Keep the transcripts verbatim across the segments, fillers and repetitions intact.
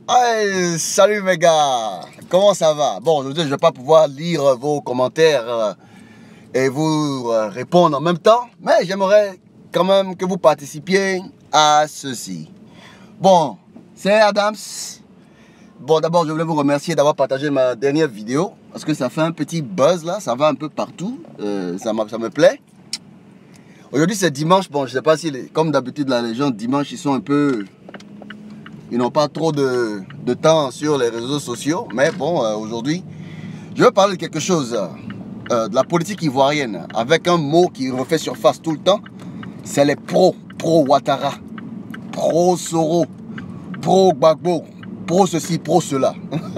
Hey, salut mes gars, comment ça va? Bon, aujourd'hui je ne vais pas pouvoir lire vos commentaires euh, et vous euh, répondre en même temps, mais j'aimerais quand même que vous participiez à ceci. Bon, c'est Adams. Bon, d'abord je voulais vous remercier d'avoir partagé ma dernière vidéo, parce que ça fait un petit buzz là, ça va un peu partout, euh, ça, ça me plaît. Aujourd'hui c'est dimanche, bon je sais pas si, les, comme d'habitude la légende, dimanche ils sont un peu... Ils n'ont pas trop de, de temps sur les réseaux sociaux. Mais bon, euh, aujourd'hui, je veux parler de quelque chose, euh, de la politique ivoirienne, avec un mot qui refait surface tout le temps. C'est les pros, pro-Ouattara, pro-Soro, pro-Gbagbo, pro-ceci, pro-cela.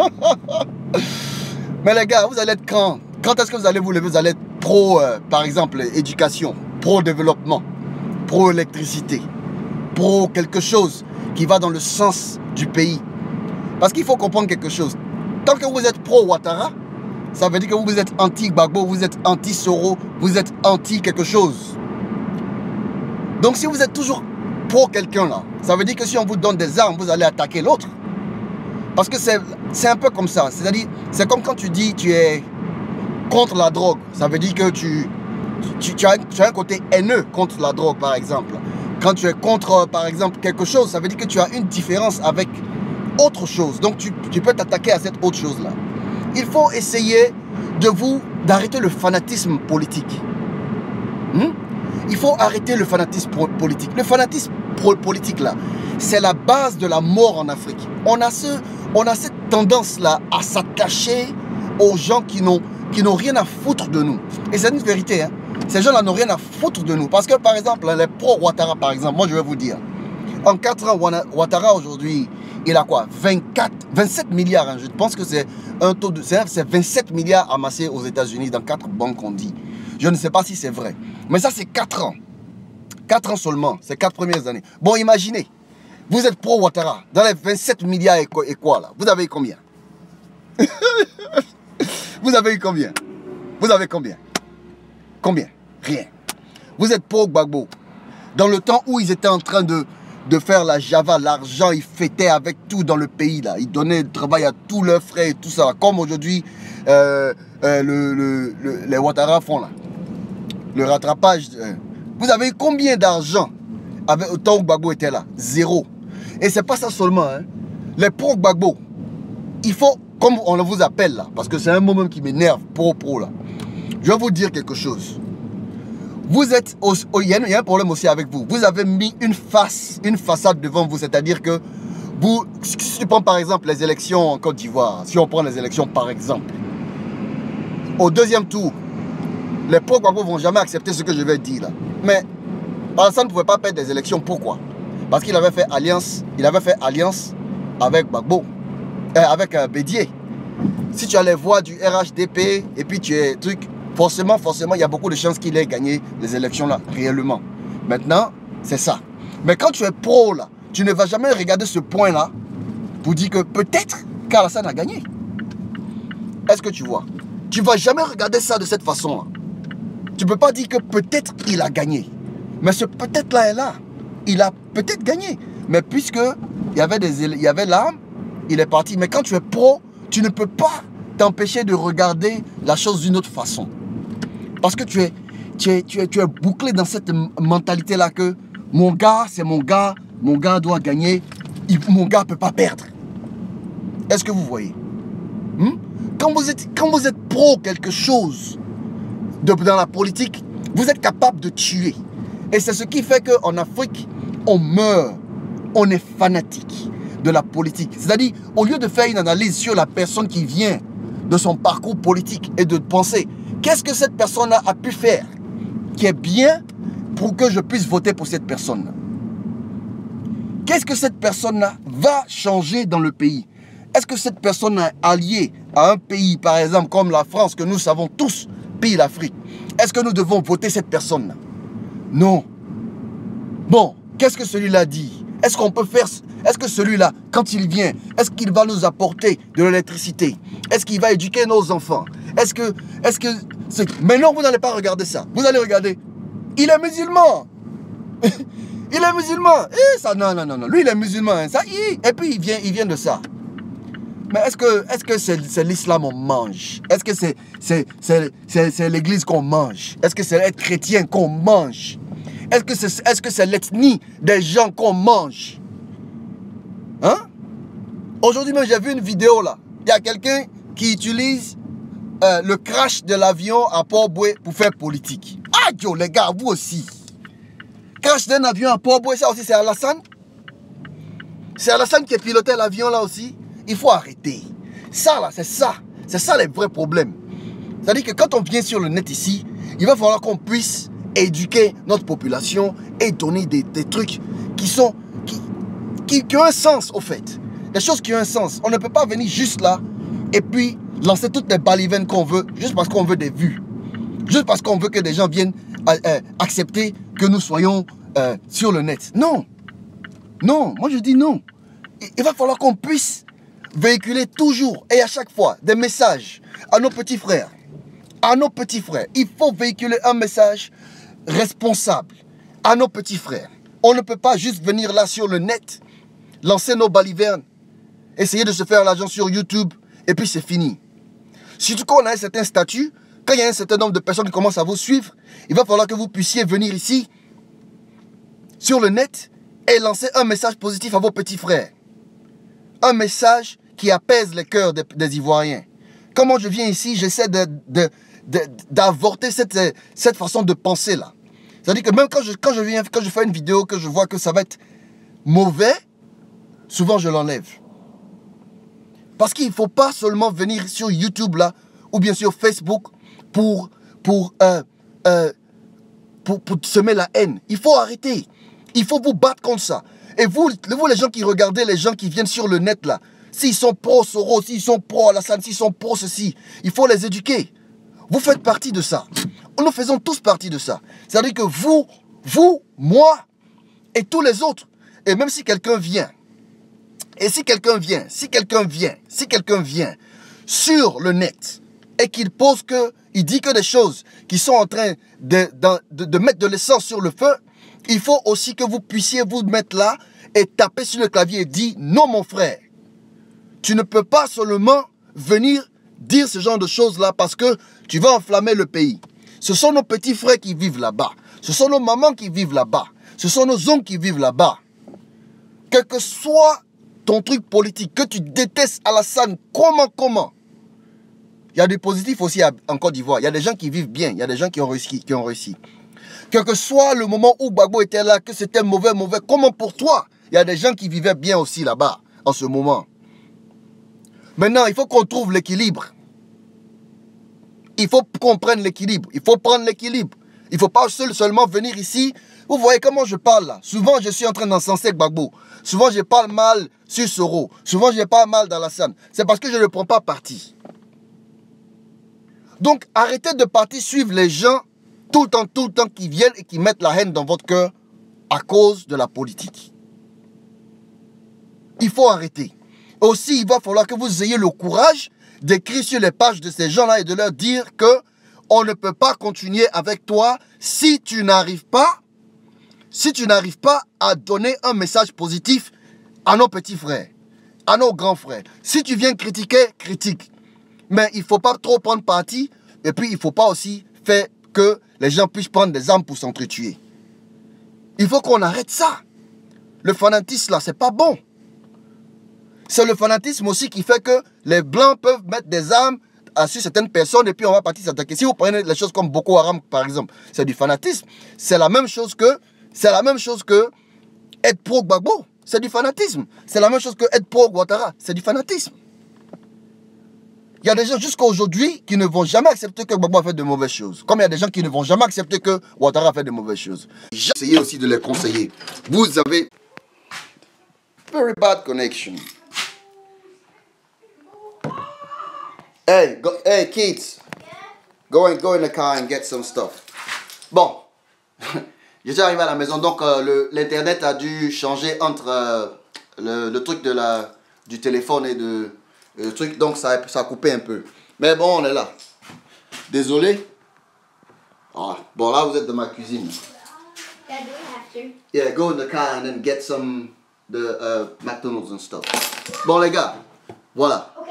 Mais les gars, vous allez être quand? Quand est-ce que vous allez vous lever? Vous allez être pro, euh, par exemple, éducation, pro-développement, pro-électricité, pro quelque chose qui va dans le sens du pays. Parce qu'il faut comprendre quelque chose. Tant que vous êtes pro-Ouattara, ça veut dire que vous êtes anti-Gbagbo, vous êtes anti-Soro, vous êtes anti quelque chose. Donc si vous êtes toujours pro quelqu'un là, ça veut dire que si on vous donne des armes, vous allez attaquer l'autre. Parce que c'est un peu comme ça. C'est-à-dire, c'est comme quand tu dis tu es contre la drogue. Ça veut dire que tu, tu, tu, as, tu as un côté haineux contre la drogue, par exemple. Quand tu es contre, par exemple, quelque chose, ça veut dire que tu as une différence avec autre chose. Donc, tu, tu peux t'attaquer à cette autre chose-là. Il faut essayer de vous, d'arrêter le fanatisme politique. Hmm? Il faut arrêter le fanatisme politique. Le fanatisme politique-là, c'est la base de la mort en Afrique. On a, ce, on a cette tendance-là à s'attacher aux gens qui n'ont qui n'ont rien à foutre de nous. Et c'est une vérité, hein. Ces gens-là n'ont rien à foutre de nous. Parce que, par exemple, les pro-Ouattara, par exemple, moi, je vais vous dire, en quatre ans, Ouattara, aujourd'hui, il a quoi? vingt-quatre, vingt-sept milliards. Hein. Je pense que c'est un taux de... C'est vingt-sept milliards amassés aux États-Unis dans quatre banques, on dit. Je ne sais pas si c'est vrai. Mais ça, c'est quatre ans. quatre ans seulement. C'est quatre premières années. Bon, imaginez. Vous êtes pro-Ouattara. Dans les vingt-sept milliards et quoi, et quoi, là? Vous avez eu combien? Vous avez eu combien? Vous avez combien? Combien? Rien. Vous êtes pro Gbagbo. Dans le temps où ils étaient en train de, de faire la Java, l'argent, ils fêtaient avec tout dans le pays, là. Ils donnaient le travail à tous leurs frères et tout ça. Comme aujourd'hui, euh, euh, le, le, le, les Ouattara font là. Le rattrapage. Euh. Vous avez eu combien d'argent avec autant où Gbagbo était là? Zéro. Et c'est pas ça seulement, hein. Les pro Gbagbo, il faut, comme on le vous appelle là, parce que c'est un mot même qui m'énerve, pro-pro là. Je vais vous dire quelque chose. Vous êtes, au, il y a un problème aussi avec vous. Vous avez mis une face, une façade devant vous. C'est-à-dire que vous, si tu prends par exemple les élections en Côte d'Ivoire, si on prend les élections par exemple, au deuxième tour, les pro-Gbagbo ne vont jamais accepter ce que je vais dire là. Mais Alassane ne pouvait pas perdre des élections. Pourquoi? Parce qu'il avait fait alliance, il avait fait alliance avec Gbagbo, euh, avec euh, Bédié. Si tu as les voix du R H D P et puis tu es truc, forcément, forcément, il y a beaucoup de chances qu'il ait gagné les élections là, réellement. Maintenant, c'est ça. Mais quand tu es pro là, tu ne vas jamais regarder ce point là pour dire que peut-être qu'Alassane a gagné. Est-ce que tu vois? Tu ne vas jamais regarder ça de cette façon là. Tu ne peux pas dire que peut-être il a gagné. Mais ce peut-être là est là. Il a peut-être gagné. Mais puisque il y avait des, il y avait l'arme, il est parti. Mais quand tu es pro, tu ne peux pas t'empêcher de regarder la chose d'une autre façon. Parce que tu es, tu es, tu es, tu es bouclé dans cette mentalité-là que mon gars, c'est mon gars, mon gars doit gagner, il, mon gars ne peut pas perdre. Est-ce que vous voyez? hmm? quand, vous êtes, quand vous êtes pro quelque chose de, dans la politique, vous êtes capable de tuer. Et c'est ce qui fait qu'en Afrique, on meurt, on est fanatique de la politique. C'est-à-dire, au lieu de faire une analyse sur la personne qui vient de son parcours politique et de penser qu'est-ce que cette personne a pu faire qui est bien pour que je puisse voter pour cette personne. Qu'est-ce que cette personne-là va changer dans le pays? Est-ce que cette personne est alliée à un pays, par exemple, comme la France, que nous savons tous, pays l'Afrique? Est-ce que nous devons voter cette personne-là? Non. Bon, qu'est-ce que celui-là dit? Est-ce qu'on peut faire... Est-ce que celui-là, quand il vient, est-ce qu'il va nous apporter de l'électricité? Est-ce qu'il va éduquer nos enfants? Est-ce que... Est-ce que mais non, vous n'allez pas regarder ça. Vous allez regarder. Il est musulman. Il est musulman. Et ça, non, non, non, non. Lui, il est musulman. Hein. Ça, il, et puis, il vient, il vient de ça. Mais est-ce que est-ce que c'est c'est l'islam qu'on mange? Est-ce que c'est c'est c'est l'église qu'on mange? Est-ce que c'est être chrétien qu'on mange? Est-ce que c'est est-ce que c'est l'ethnie des gens qu'on mange? Hein? Aujourd'hui même, j'ai vu une vidéo là. Il y a quelqu'un qui utilise euh, le crash de l'avion à Port-Boué pour faire politique. Ah, yo, les gars, vous aussi. Crash d'un avion à Port-Boué, ça aussi, c'est Alassane? C'est Alassane qui pilotait l'avion là aussi? Il faut arrêter. Ça là, c'est ça. C'est ça les vrais problèmes. C'est-à-dire que quand on vient sur le net ici, il va falloir qu'on puisse éduquer notre population et donner des, des trucs qui sont qui, qui, qui ont un sens au fait. Des choses qui ont un sens. On ne peut pas venir juste là et puis lancer toutes les balivernes qu'on veut juste parce qu'on veut des vues. Juste parce qu'on veut que des gens viennent euh, euh, accepter que nous soyons euh, sur le net. Non. Non. Moi je dis non. Il, il va falloir qu'on puisse véhiculer toujours et à chaque fois des messages à nos petits frères. À nos petits frères. Il faut véhiculer un message responsable à nos petits frères. On ne peut pas juste venir là sur le net, lancer nos balivernes, essayer de se faire l'argent sur YouTube et puis c'est fini. Surtout quand on a un certain statut, quand il y a un certain nombre de personnes qui commencent à vous suivre, il va falloir que vous puissiez venir ici sur le net et lancer un message positif à vos petits frères. Un message qui apaise les cœurs des, des Ivoiriens. Comment je viens ici, j'essaie de, de, de, d'avorter cette, cette façon de penser là. C'est-à-dire que même quand je, quand, je viens, quand je fais une vidéo, que je vois que ça va être mauvais, souvent je l'enlève. Parce qu'il ne faut pas seulement venir sur YouTube là, ou bien sur Facebook, pour, pour, euh, euh, pour, pour semer la haine. Il faut arrêter. Il faut vous battre contre ça. Et vous, vous les gens qui regardez, les gens qui viennent sur le net là, s'ils sont pro-Soros, s'ils sont pro-Alassane, s'ils sont pro-ceci, il faut les éduquer. Vous faites partie de ça. Nous faisons tous partie de ça. C'est-à-dire que vous, vous, moi et tous les autres, et même si quelqu'un vient, et si quelqu'un vient, si quelqu'un vient, si quelqu'un vient sur le net et qu'il pose que, il dit que des choses qui sont en train de, de, de, de mettre de l'essence sur le feu, il faut aussi que vous puissiez vous mettre là et taper sur le clavier et dire non mon frère. Tu ne peux pas seulement venir dire ce genre de choses-là parce que tu vas enflammer le pays. Ce sont nos petits frères qui vivent là-bas. Ce sont nos mamans qui vivent là-bas. Ce sont nos oncles qui vivent là-bas. Quel que soit ton truc politique, que tu détestes Alassane, comment, comment. Il y a du positif aussi en Côte d'Ivoire. Il y a des gens qui vivent bien. Il y a des gens qui ont réussi. Qui ont réussi. Quel que soit le moment où Gbagbo était là, que c'était mauvais, mauvais, comment pour toi, il y a des gens qui vivaient bien aussi là-bas, en ce moment. Maintenant, il faut qu'on trouve l'équilibre. Il faut qu'on prenne l'équilibre. Il faut prendre l'équilibre. Il ne faut pas seul, seulement venir ici. Vous voyez comment je parle là. Souvent, je suis en train d'encenser Gbagbo. Souvent, je parle mal sur Soro. Souvent, je parle mal d'Alassane. C'est parce que je ne prends pas parti. Donc, arrêtez de partir suivre les gens tout le temps, tout le temps qui viennent et qui mettent la haine dans votre cœur à cause de la politique. Il faut arrêter. Aussi, il va falloir que vous ayez le courage d'écrire sur les pages de ces gens-là et de leur dire que on ne peut pas continuer avec toi si tu n'arrives pas, si tu n'arrives pas à donner un message positif à nos petits frères, à nos grands frères. Si tu viens critiquer, critique. Mais il ne faut pas trop prendre parti et puis il ne faut pas aussi faire que les gens puissent prendre des armes pour s'entretuer. Il faut qu'on arrête ça. Le fanatisme là, c'est pas bon. C'est le fanatisme aussi qui fait que les Blancs peuvent mettre des armes sur certaines personnes et puis on va partir s'attaquer. Si vous prenez les choses comme Boko Haram par exemple, c'est du fanatisme. C'est la même chose que c'est la même chose que être pro Gbagbo, c'est du fanatisme. C'est la même chose que être pro Ouattara, c'est du fanatisme. Il y a des gens jusqu'à aujourd'hui qui ne vont jamais accepter que Gbagbo a fait de mauvaises choses. Comme il y a des gens qui ne vont jamais accepter que Ouattara a fait de mauvaises choses. J'ai essayé aussi de les conseiller. Vous avez very bad connection. Hey, go, hey kids, go and go in the car and get some stuff. Bon, je suis arrivé à la maison, donc euh, l'internet a dû changer entre euh, le, le truc de la, du téléphone et de, le truc, donc ça, ça a coupé un peu. Mais bon, on est là. Désolé. Ah, bon, là vous êtes dans ma cuisine. Yeah, do we have to? Yeah, go in the car and then get some the uh, McDonald's and stuff. Bon les gars, voilà. Okay.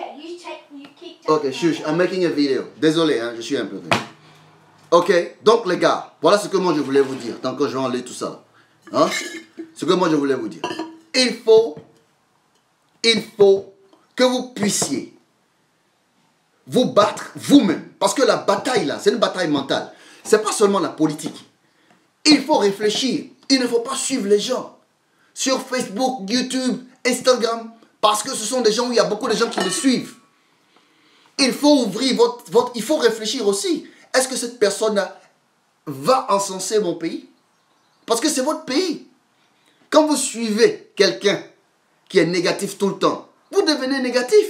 Ok, shush, I'm making a video. Désolé, hein, je suis un peu... Ok, donc les gars, voilà ce que moi je voulais vous dire, tant que je vais enlever tout ça. Hein? Ce que moi je voulais vous dire. Il faut, il faut que vous puissiez vous battre vous-même. Parce que la bataille là, c'est une bataille mentale. C'est pas seulement la politique. Il faut réfléchir. Il ne faut pas suivre les gens sur Facebook, YouTube, Instagram, parce que ce sont des gens où il y a beaucoup de gens qui le suivent. Il faut ouvrir votre... votre il faut réfléchir aussi. Est-ce que cette personne-là va encenser mon pays? Parce que c'est votre pays. Quand vous suivez quelqu'un qui est négatif tout le temps, vous devenez négatif.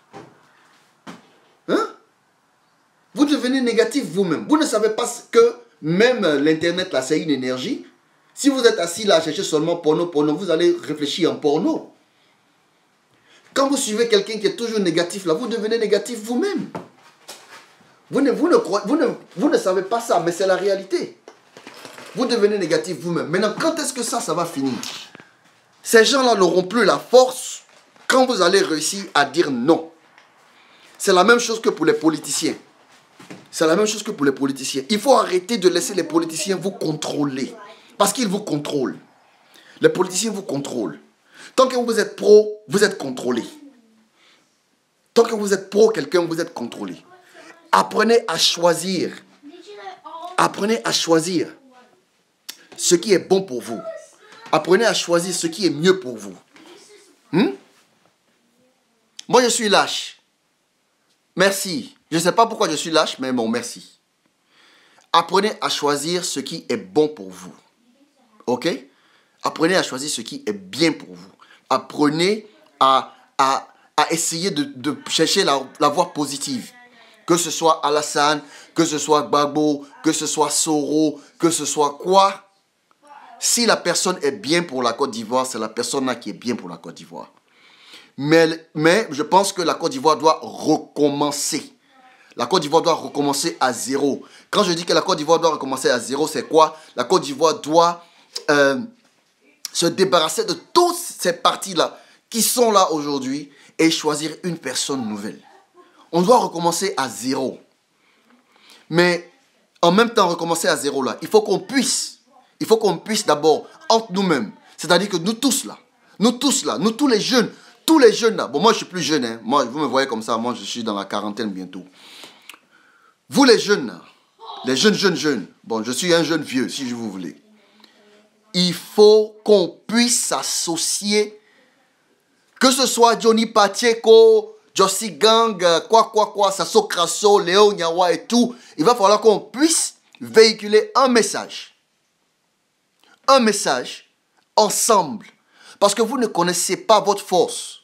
Hein? Vous devenez négatif vous-même. Vous ne savez pas que même l'Internet, là, c'est une énergie. Si vous êtes assis là à chercher seulement porno, porno, vous allez réfléchir en porno. Quand vous suivez quelqu'un qui est toujours négatif, là, vous devenez négatif vous-même. Vous ne, vous, ne, vous, ne, vous ne savez pas ça, mais c'est la réalité. Vous devenez négatif vous-même. Maintenant, quand est-ce que ça, ça va finir? Ces gens-là n'auront plus la force quand vous allez réussir à dire non. C'est la même chose que pour les politiciens. C'est la même chose que pour les politiciens. Il faut arrêter de laisser les politiciens vous contrôler. Parce qu'ils vous contrôlent. Les politiciens vous contrôlent. Tant que vous êtes pro, vous êtes contrôlé. Tant que vous êtes pro quelqu'un, vous êtes contrôlé. Apprenez à choisir. Apprenez à choisir ce qui est bon pour vous. Apprenez à choisir ce qui est mieux pour vous. Hmm? Moi, je suis lâche. Merci. Je ne sais pas pourquoi je suis lâche, mais bon, merci. Apprenez à choisir ce qui est bon pour vous. Ok? Apprenez à choisir ce qui est bien pour vous. Apprenez à, à, à essayer de, de chercher la, la voie positive. Que ce soit Alassane, que ce soit Gbagbo, que ce soit Soro, que ce soit quoi. Si la personne est bien pour la Côte d'Ivoire, c'est la personne là qui est bien pour la Côte d'Ivoire. Mais, mais je pense que la Côte d'Ivoire doit recommencer. La Côte d'Ivoire doit recommencer à zéro. Quand je dis que la Côte d'Ivoire doit recommencer à zéro, c'est quoi? La Côte d'Ivoire doit euh, se débarrasser de toutes ces parties-là qui sont là aujourd'hui et choisir une personne nouvelle. On doit recommencer à zéro. Mais en même temps, recommencer à zéro là, il faut qu'on puisse, il faut qu'on puisse d'abord entre nous-mêmes. C'est-à-dire que nous tous là, nous tous là, nous tous les jeunes, tous les jeunes là. Bon, moi je suis plus jeune, hein. Moi, vous me voyez comme ça, moi je suis dans la quarantaine bientôt. Vous les jeunes là, les jeunes, jeunes, jeunes. Bon, je suis un jeune vieux, si je vous voulez. Il faut qu'on puisse s'associer, que ce soit Johnny Pacheco, Josie Gang, quoi, quoi, quoi, Sasso Krasso, Léo Nyawa et tout. Il va falloir qu'on puisse véhiculer un message. Un message ensemble. Parce que vous ne connaissez pas votre force.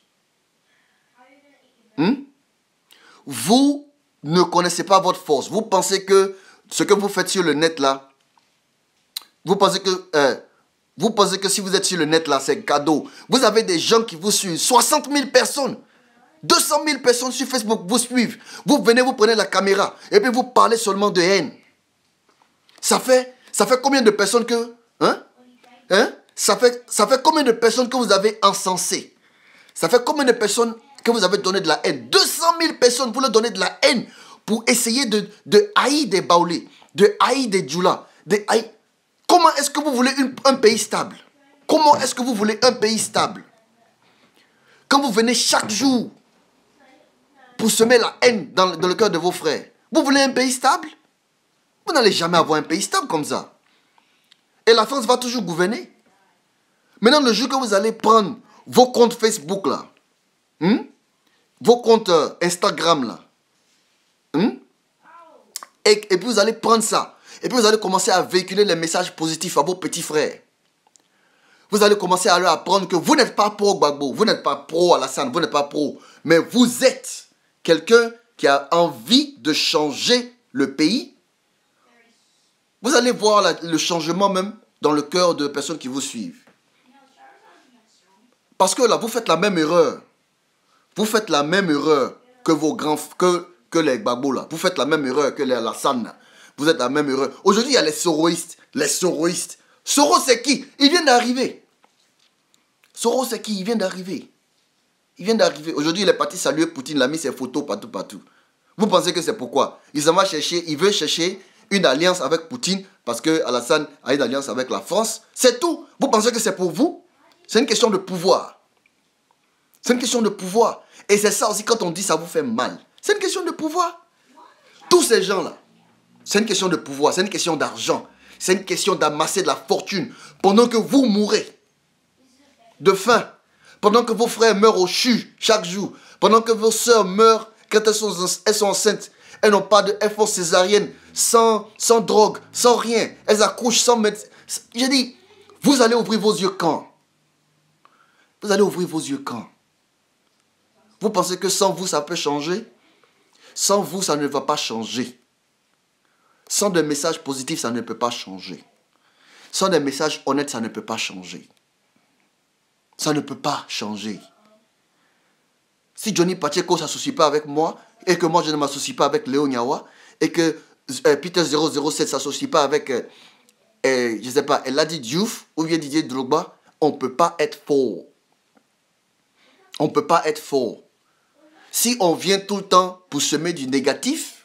Hmm? Vous ne connaissez pas votre force. Vous pensez que ce que vous faites sur le net là, vous pensez que, euh, vous pensez que si vous êtes sur le net là, c'est cadeau. Vous avez des gens qui vous suivent. soixante mille personnes. deux cent mille personnes sur Facebook vous suivent. Vous venez, vous prenez la caméra et puis vous parlez seulement de haine. Ça fait, ça fait combien de personnes que... Hein? Hein? Ça fait, ça fait combien de personnes que vous avez encensées? Ça fait combien de personnes que vous avez donné de la haine? deux cent mille personnes, vous leur donnez de la haine pour essayer de, de haïr des Baoulés, de haïr des Djoula, de haïr... Comment est-ce que vous voulez une, un pays stable? Comment est-ce que vous voulez un pays stable? Quand vous venez chaque jour pour semer la haine dans, dans le cœur de vos frères, vous voulez un pays stable? Vous n'allez jamais avoir un pays stable comme ça. Et la France va toujours gouverner. Maintenant, le jour que vous allez prendre vos comptes Facebook là, hein, vos comptes euh, Instagram là, hein, et, et puis vous allez prendre ça, et puis vous allez commencer à véhiculer les messages positifs à vos petits frères. Vous allez commencer à leur apprendre que vous n'êtes pas pro Gbagbo, vous n'êtes pas pro Alassane, vous n'êtes pas pro, mais vous êtes quelqu'un qui a envie de changer le pays. Vous allez voir la, le changement même dans le cœur de personnes qui vous suivent. Parce que là, vous faites la même erreur. Vous faites la même erreur que vos grands, que, que les Gbagbo là. Vous faites la même erreur que les Alassane là. Vous êtes la même erreur. Aujourd'hui, il y a les soroïstes. Les soroïstes. Soro, c'est qui? Il vient d'arriver. Soro, c'est qui? Il vient d'arriver. Il vient d'arriver. Aujourd'hui, il est parti saluer Poutine. Il a mis ses photos partout, partout. Vous pensez que c'est pourquoi? Il s'en va chercher, il veut chercher une alliance avec Poutine parce que Alassane a une alliance avec la France. C'est tout. Vous pensez que c'est pour vous? C'est une question de pouvoir. C'est une question de pouvoir. Et c'est ça aussi quand on dit ça vous fait mal. C'est une question de pouvoir. Tous ces gens-là, c'est une question de pouvoir, c'est une question d'argent. C'est une question d'amasser de la fortune pendant que vous mourrez de faim. Pendant que vos frères meurent au CHU chaque jour. Pendant que vos soeurs meurent quand elles sont, elles sont enceintes. Elles n'ont pas de... Elles font césarienne sans, sans drogue, sans rien. Elles accouchent sans médecin. J'ai dit, vous allez ouvrir vos yeux quand? Vous allez ouvrir vos yeux quand? Vous pensez que sans vous, ça peut changer? Sans vous, ça ne va pas changer. Sans des messages positifs, ça ne peut pas changer. Sans des messages honnêtes, ça ne peut pas changer. Ça ne peut pas changer. Si Johnny Pacheco ne s'associe pas avec moi, et que moi je ne m'associe pas avec Léo Nyawa, et que euh, Peter zéro zéro sept ne s'associe pas avec, euh, euh, je ne sais pas, Eladi Diouf, ou bien Didier Drogba, on ne peut pas être fort. On ne peut pas être fort. Si on vient tout le temps pour semer du négatif,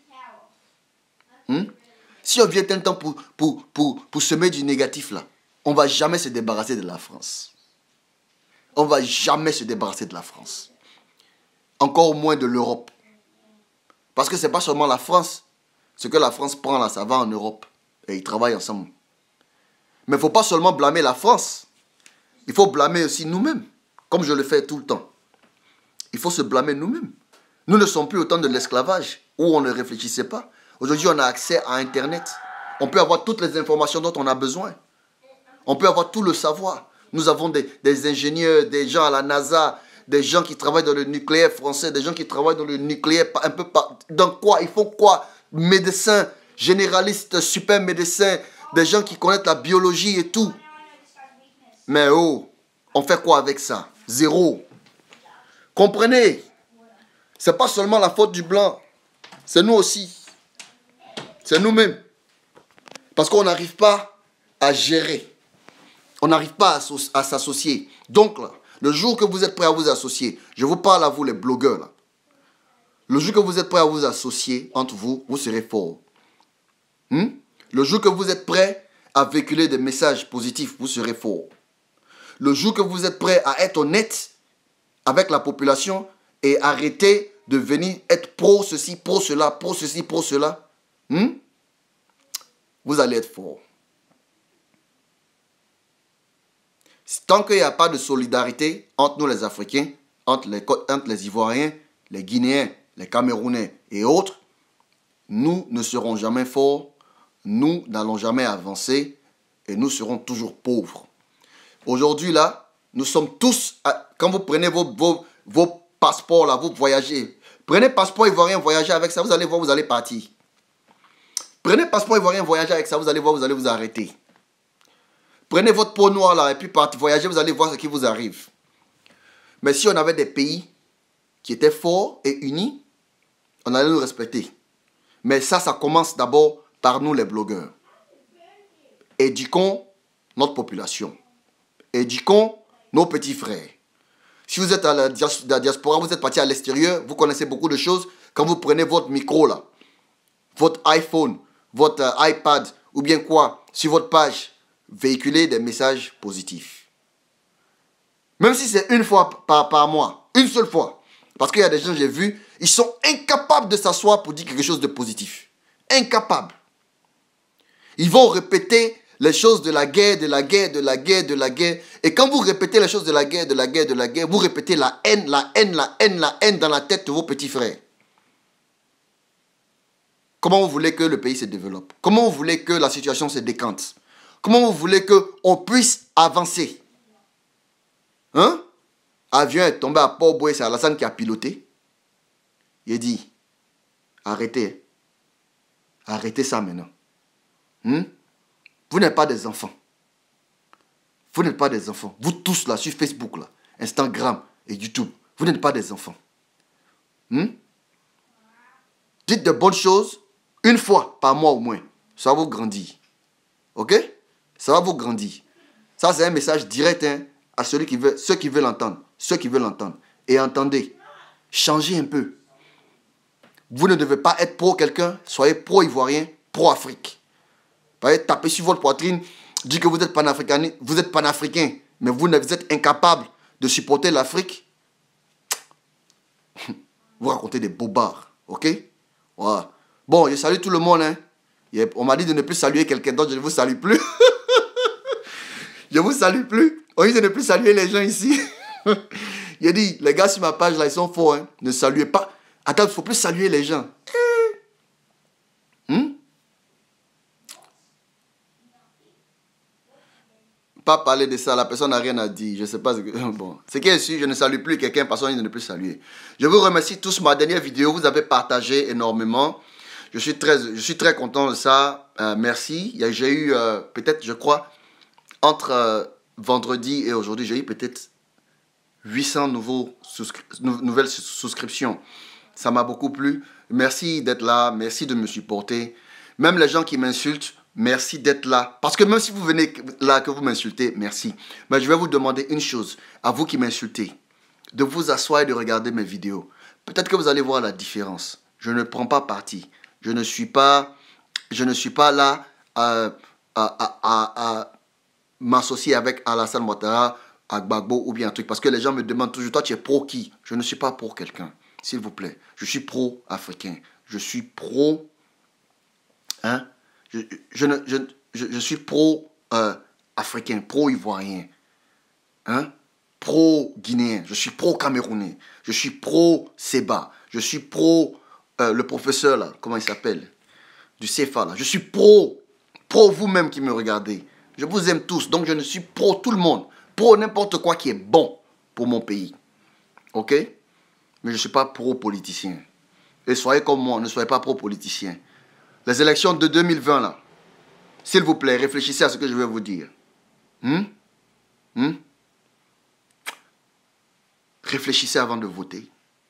hmm, si on vient tout le temps pour, pour, pour, pour semer du négatif, là, on ne va jamais se débarrasser de la France. On ne va jamais se débarrasser de la France. Encore moins de l'Europe. Parce que ce n'est pas seulement la France. Ce que la France prend là, ça va en Europe. Et ils travaillent ensemble. Mais il ne faut pas seulement blâmer la France. Il faut blâmer aussi nous-mêmes. Comme je le fais tout le temps. Il faut se blâmer nous-mêmes. Nous ne sommes plus au temps de l'esclavage, où on ne réfléchissait pas. Aujourd'hui, on a accès à Internet. On peut avoir toutes les informations dont on a besoin. On peut avoir tout le savoir. Nous avons des, des ingénieurs, des gens à la NASA, des gens qui travaillent dans le nucléaire français, des gens qui travaillent dans le nucléaire un peu par... Dans quoi? Ils font quoi? Médecins, généralistes, super médecins, des gens qui connaissent la biologie et tout. Mais oh, on fait quoi avec ça? Zéro. Comprenez? C'est pas seulement la faute du blanc. C'est nous aussi. C'est nous-mêmes. Parce qu'on n'arrive pas à gérer. On n'arrive pas à, à s'associer. Donc, là, le jour que vous êtes prêts à vous associer, je vous parle à vous les blogueurs, là. Le jour que vous êtes prêts à vous associer entre vous, vous serez forts. Hmm? Le jour que vous êtes prêts à véhiculer des messages positifs, vous serez forts. Le jour que vous êtes prêts à être honnête avec la population et arrêter de venir être pro ceci, pro cela, pro ceci, pro cela, hmm? Vous allez être forts. Tant qu'il n'y a pas de solidarité entre nous les Africains, entre les, entre les Ivoiriens, les Guinéens, les Camerounais et autres, nous ne serons jamais forts, nous n'allons jamais avancer et nous serons toujours pauvres. Aujourd'hui, là, nous sommes tous, quand vous prenez vos, vos, vos passeports, là, vous voyagez. Prenez passeport ivoirien, voyagez avec ça, vous allez voir, vous allez partir. Prenez passeport ivoirien, voyagez avec ça, vous allez voir, vous allez vous arrêter. Prenez votre peau noire là et puis partez voyager, vous allez voir ce qui vous arrive. Mais si on avait des pays qui étaient forts et unis, on allait nous respecter. Mais ça, ça commence d'abord par nous les blogueurs. Éduquons notre population. Éduquons nos petits frères. Si vous êtes à la diaspora, vous êtes parti à l'extérieur, vous connaissez beaucoup de choses. Quand vous prenez votre micro là, votre iPhone, votre euh, iPad ou bien quoi, sur votre page, véhiculer des messages positifs. Même si c'est une fois par, par mois, une seule fois. Parce qu'il y a des gens, j'ai vu, ils sont incapables de s'asseoir pour dire quelque chose de positif. Incapables. Ils vont répéter les choses de la guerre, de la guerre, de la guerre, de la guerre. Et quand vous répétez les choses de la guerre, de la guerre, de la guerre, vous répétez la haine, la haine, la haine, la haine dans la tête de vos petits frères. Comment vous voulez que le pays se développe? Comment vous voulez que la situation se décante? Comment vous voulez qu'on puisse avancer? Hein? Avion est tombé à Port-Boué, c'est Alassane qui a piloté. Il a dit, arrêtez. Arrêtez ça maintenant. Hmm? Vous n'êtes pas des enfants. Vous n'êtes pas des enfants. Vous tous là, sur Facebook, là, Instagram et YouTube, vous n'êtes pas des enfants. Hmm? Dites de bonnes choses une fois par mois au moins. Ça va vous grandir. Ok? Ça va vous grandir. Ça, c'est un message direct hein, à celui qui veut, ceux qui veulent l'entendre. Ceux qui veulent l'entendre. Et entendez, changez un peu. Vous ne devez pas être pro quelqu'un, soyez pro-ivoirien, pro-Afrique. Vous voyez, tapez sur votre poitrine, dites que vous êtes panafricain, vous êtes panafricain, mais vous, vous êtes incapable de supporter l'Afrique. Vous racontez des bobards, ok? Voilà. Bon, je salue tout le monde, hein. On m'a dit de ne plus saluer quelqu'un d'autre, je ne vous salue plus. Je ne vous salue plus. On dit de ne plus saluer les gens ici. Il dit, les gars sur ma page là, ils sont forts, hein. Ne saluez pas. Attends, il ne faut plus saluer les gens. Hmm? Pas parler de ça, la personne n'a rien à dire. Je ne sais pas ce que... Bon. Ce qui est sûr, je ne salue plus quelqu'un parce qu'on dit de ne plus saluer. Je vous remercie tous. Ma dernière vidéo, vous avez partagé énormément. Je suis très, je suis très content de ça. Euh, merci. J'ai eu euh, peut-être, je crois, entre euh, vendredi et aujourd'hui, j'ai eu peut-être huit cents nouveaux souscri nou nouvelles souscriptions. Ça m'a beaucoup plu. Merci d'être là. Merci de me supporter. Même les gens qui m'insultent, merci d'être là. Parce que même si vous venez là, que vous m'insultez, merci. Mais je vais vous demander une chose, à vous qui m'insultez, de vous asseoir et de regarder mes vidéos. Peut-être que vous allez voir la différence. Je ne prends pas parti. Je ne suis pas, je ne suis pas là à, à, à, à, à m'associer avec Alassane Ouattara, à Gbagbo ou bien un truc. Parce que les gens me demandent toujours, toi tu es pro qui? Je ne suis pas pro quelqu'un, s'il vous plaît. Je suis pro-africain. Je suis pro... Hein? Je, je, ne, je, je, je suis pro-africain, euh, pro-ivoirien. Hein? Pro-guinéen. Je suis pro-camerounais. Je suis pro-Seba. Je suis pro... Euh, le professeur là, comment il s'appelle? Du C F A là. Je suis pro. Pro vous-même qui me regardez. Je vous aime tous. Donc je ne suis pro tout le monde. Pro n'importe quoi qui est bon pour mon pays. Ok? Mais je ne suis pas pro-politicien. Et soyez comme moi, ne soyez pas pro-politicien. Les élections de deux mille vingt là, s'il vous plaît, réfléchissez à ce que je vais vous dire. Hmm? Hmm? Réfléchissez avant de voter.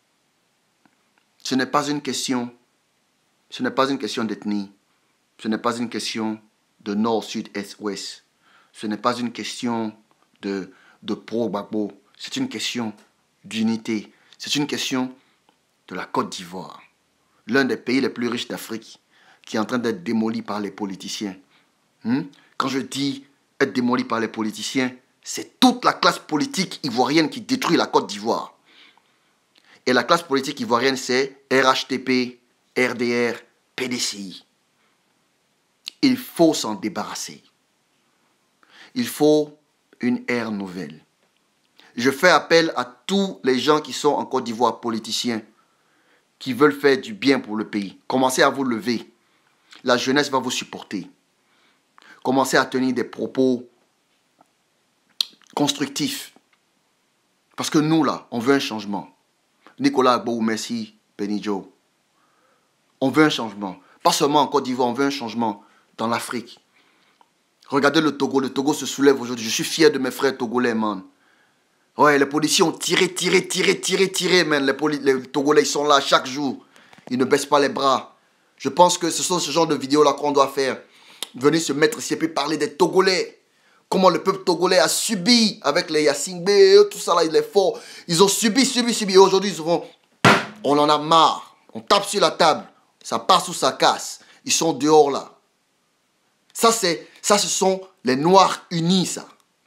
Ce n'est pas une question, ce n'est pas une question d'ethnie. Ce n'est pas une question de nord, sud, est, ouest. Ce n'est pas une question de, de pro-Gbagbo. C'est une question d'unité. C'est une question de la Côte d'Ivoire. L'un des pays les plus riches d'Afrique qui est en train d'être démoli par les politiciens. Hmm? Quand je dis être démoli par les politiciens, c'est toute la classe politique ivoirienne qui détruit la Côte d'Ivoire. Et la classe politique ivoirienne, c'est R H T P, R D R, P D C I. Il faut s'en débarrasser. Il faut une ère nouvelle. Je fais appel à tous les gens qui sont en Côte d'Ivoire, politiciens, qui veulent faire du bien pour le pays. Commencez à vous lever. La jeunesse va vous supporter. Commencez à tenir des propos constructifs. Parce que nous, là, on veut un changement. Nicolas Gbagbo, merci, Benidjo. On veut un changement. Pas seulement en Côte d'Ivoire, on veut un changement dans l'Afrique. Regardez le Togo. Le Togo se soulève aujourd'hui. Je suis fier de mes frères togolais, man. Ouais, les policiers ont tiré, tiré, tiré, tiré, tiré, man. Les, les Togolais, ils sont là chaque jour. Ils ne baissent pas les bras. Je pense que ce sont ce genre de vidéos-là qu'on doit faire. Venez se mettre ici et puis parler des Togolais. Comment le peuple togolais a subi avec les Yassingbe, tout ça là, il est fort. Ils ont subi, subi, subi. Et aujourd'hui, ils vont, on en a marre. On tape sur la table. Ça passe ou ça casse. Ils sont dehors là. Ça, c'est, ça, ce sont les Noirs unis, ça.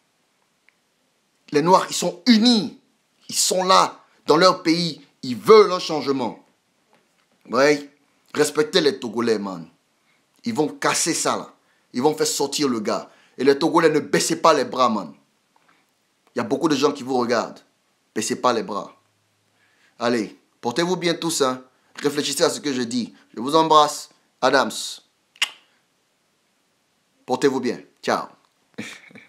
Les Noirs, ils sont unis. Ils sont là, dans leur pays. Ils veulent un changement. Ouais. Respectez les Togolais, man. Ils vont casser ça, là. Ils vont faire sortir le gars. Et les Togolais, ne baissez pas les bras, man. Il y a beaucoup de gens qui vous regardent. Baissez pas les bras. Allez, portez-vous bien tous, hein. Réfléchissez à ce que je dis. Je vous embrasse. Adams. Portez-vous bien. Ciao.